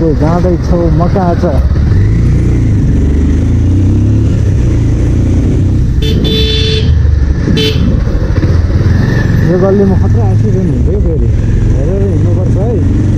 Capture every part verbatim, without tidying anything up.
So जाँदैछौँ मकाच। यो गल्लीमा खतरा एक्सिडेन्ट हुन्छ कि फेरि हेरेर हिँड्नुपर्छ है।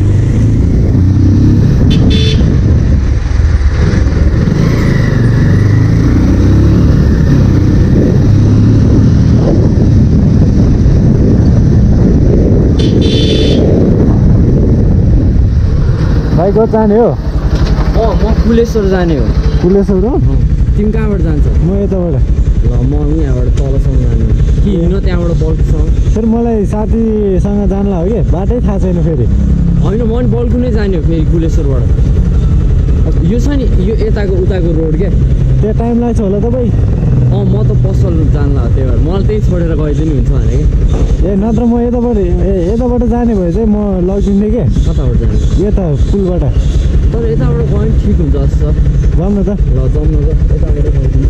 भाइ कता जाने हो? अँ म कुलेश्वर जाने हो। कुलेश्वर हो? तिमी कहाँबाट जान्छ? म यताबाट। ल म यहाँबाट तलसम्म जाने कि हिँड्न त्यहाँबाट बल्कुसम्म? फेरि मलाई साथीसँग जानला हो कि बाटै थाहा छैन फेरि। होइन म नि बल्कु नै जाने हो फेरि कुलेश्वरबाट। यो छ नि यो यताको उताको रोड क्या। त्यहाँ टाइम लाग्छ होला तपाईँ? अँ म त पसल जानला हो त्यही भएर मलाई त्यही छोडेर गइदिनु नि हुन्छ भने क्या। ए नत्र म यताबाट ए यताबाट जाने भए चाहिँ म लगिदिन्थेँ क्या। कताबाट जाने? यता पुलबाट। तर यताबाट गयो भने ठिक हुन्छ जस्तो छ। जाउँ न त। ल जाउँ न त यताबाट गइदिन्छ।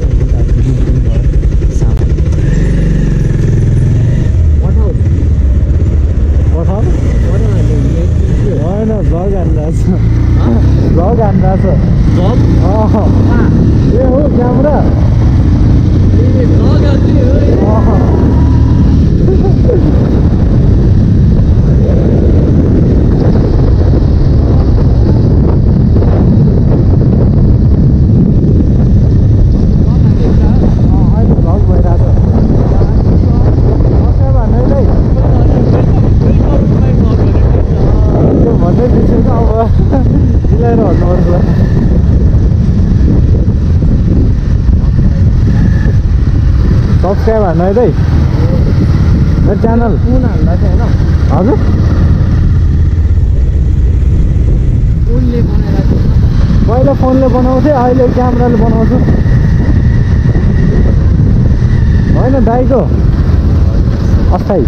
पठाउ पठाउ होइन भ्लग हान्दैछ। भ्लग हान्दैछ। भ्लग? अँ ए हो क्यामेरा। ए भ्लग हान्ने हो। सब्सक्राइब हान्नु है दाइ मेरो च्यानल। कुन हाल्दा चाहिँ होइन? हजुर फोनले बनाइरहेको पहिला फोनले बनाउँथेँ अहिले क्यामेराले बनाउँछु। होइन दाइको अस्थायी।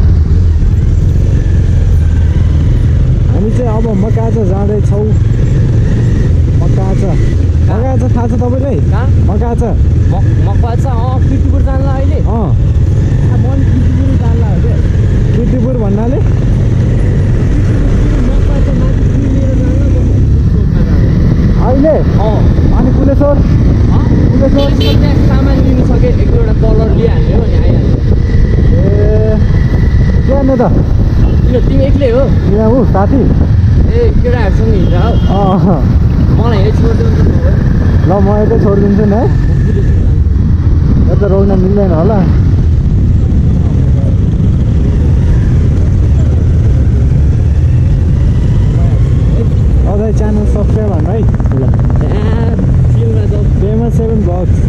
हामी चाहिँ अब मकाच जाँदैछौँ। मकाच मकाच थाहा छ तपाईँलाई? कहाँ? मकाच मकाच अँ किर्तिपुर जान्ला अहिले? अँ मन किर्तिपुर जान्ला हो क्या। किर्तिपुर भन्नाले अहिले? अँ अनि कुलेश्वर? कुलेश्वर त्यहाँ सामान लिनु सक्यो एक दुईवटा कलर लिइहाल्यो अनि आइहाल्यो। ए त्यहाँ त किन तिमी एक्लै हो? यहाँ ऊ साथी ए केटाहरूसँग हिँड्दा हो? अँ मलाई यही छोडिदिनु त नभए। ल म यतै छोडिदिन्छु नि है। यता रोक्न मिल्दैन होला। अझै च्यानल सब्सक्राइब हान्नु है। ल चिलमा जाउँ। Famous seven blogs.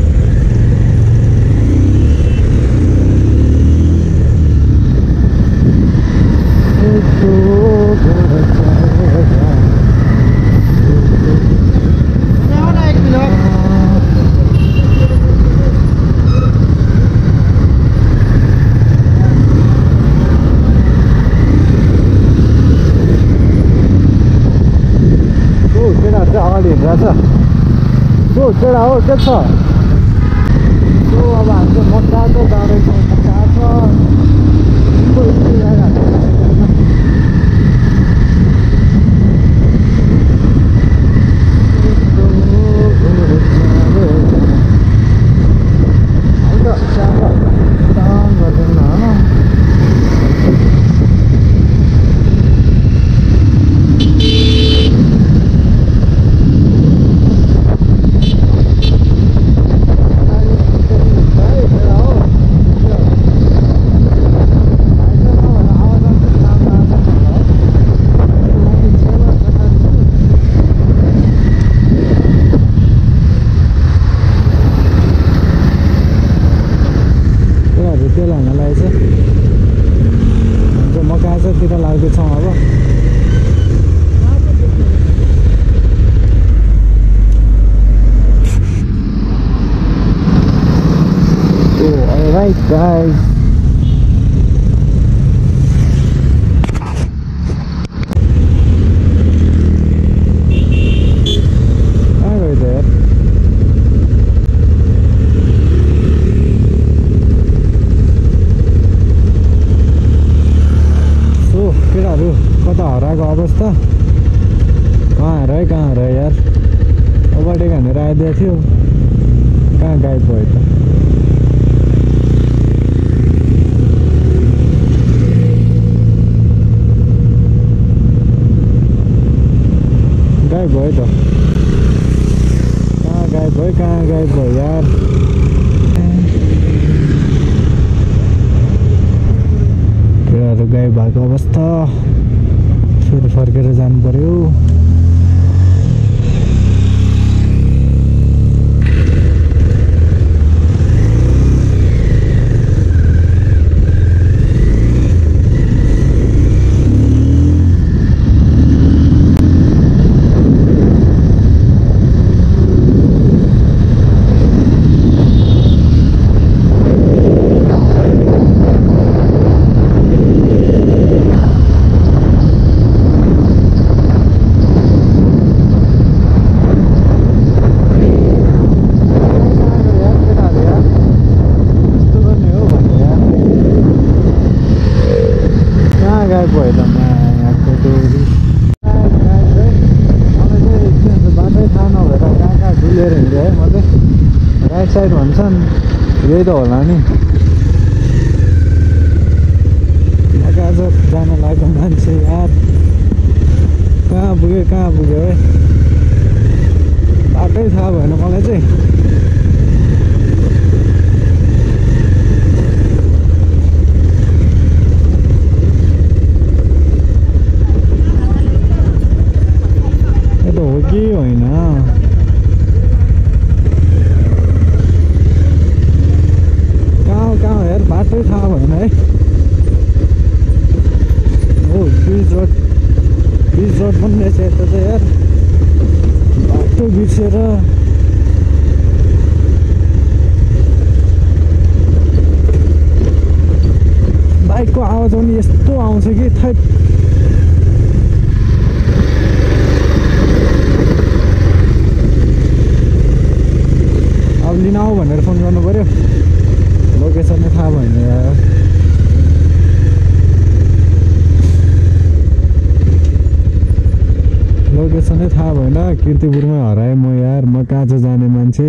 अगाडि हिँडिरहेछ सो केटा हो के छ? सो अब हामी चाहिँ मकाच जाँदैछौँ। मकाच मकाचतिर लाग्दैछौँ अब। So alright guys, alright there. So केटाहरू कता हराएको अवस्था कहाँ रह्यो कहाँ रह्यो यार ओभरटेक हानेर आइदिएको थियो कहाँ गायब भयो त गायब भयो त कहाँ गायब भयो कहाँ गायब भयो यार केटाहरू गायब भएको अवस्था फेरि फर्केर जानु पर्यो राइट साइड भन्छन् यही त होला नि आज जान लागेको मान्छे यार कहाँ पुग्यो कहाँ पुग्यो है बाटै थाहा भएन मलाई चाहिँ यो त हो कि होइन कहाँ यार बाटै थाहा भएन है हो ब्रिज रोड ब्रिज रोड पनि रहेछ यता चाहिँ यार बाटो बिर्सेर बाइकको आवाज पनि यस्तो आउँछ कि थै अब लिन आऊ भनेर फोन गर्नु पर्यो लोकेसन नै थाहा भएन यार लोकेसनै थाहा भएन कीर्तिपुरमै हराएँ म यार म कहाँ चाहिँ जाने मान्छे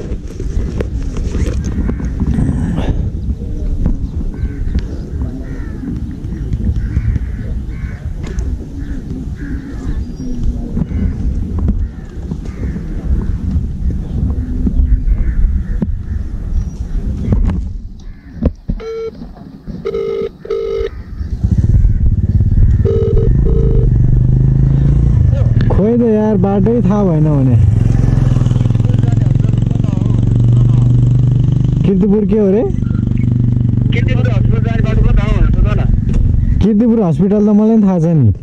खोइ त यार बाटै थाहा भएन भने कीर्तिपुर के हो रे कीर्तिपुर हस्पिटल त मलाई पनि थाहा छ नि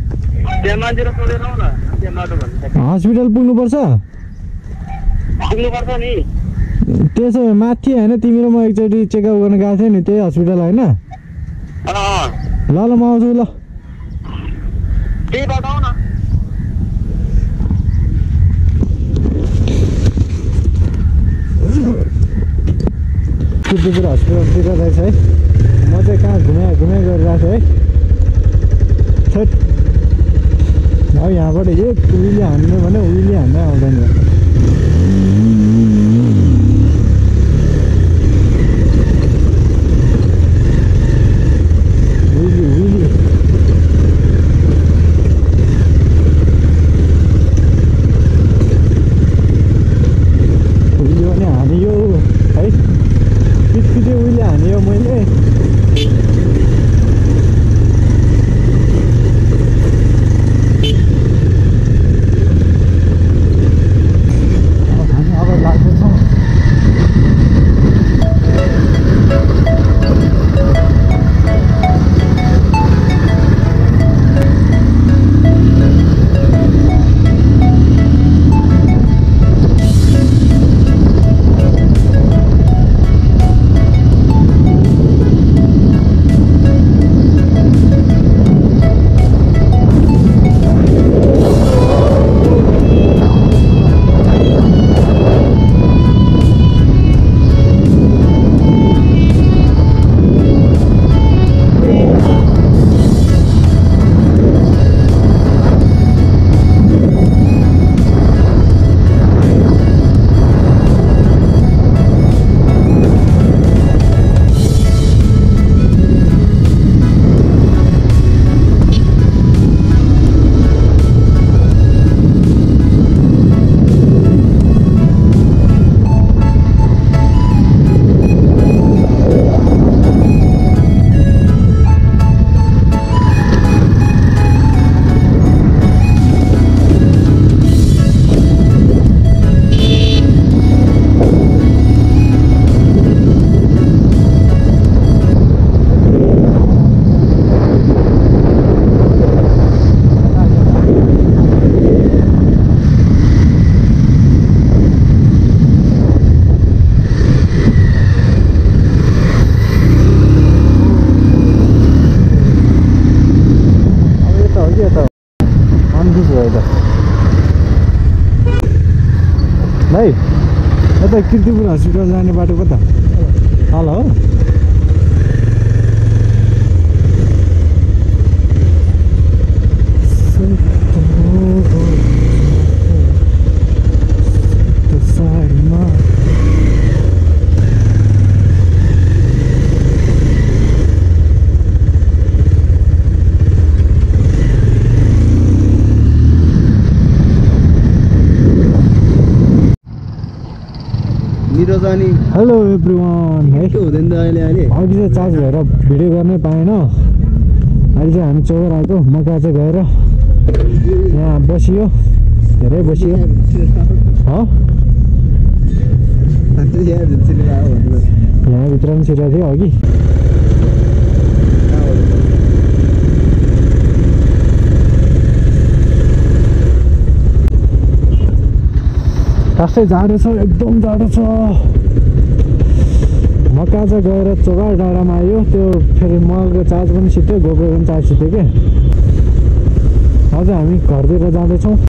हस्पिटल पुग्नुपर्छ त्यसो भए माथि होइन तिमी र म एकचोटि चेकअप गर्न गएको थिएँ नि त्यही हस्पिटल होइन ल ल म आउँछु ल कीर्तिपुर हस्पिटलतिर रहेछ है म चाहिँ कहाँ घुमाइ घुमाइ गरिरहेको छु है छेट अब यहाँबाट एक उहिले हान्ने भने उहिले हान्नै आउँदैन उहिले उहिले उहिले भने हानियो है पिछपिछे उहिले हानियो मैले किर्तिपुर हस्पिटल जाने बाटो पो त तल हो हेलो एभ्रिवान है के हुँदैन त अहिले अहिले अघि चाहिँ चार्ज भएर भिडियो गर्नै पाएन अहिले चाहिँ हामी चौर आएको मका चाहिँ गएर यहाँ बसियो धेरै बसियो यहाँभित्र पनि छिरेको थियो अघि खासै जाडो छ एकदम जाडो छ मका चाहिँ गएर चोगार डाँडामा आयो त्यो फेरि मलको चार्ज पनि सित्यो गोप्रो पनि चार्ज सित्यो क्या अझ हामी घरतिर जाँदैछौँ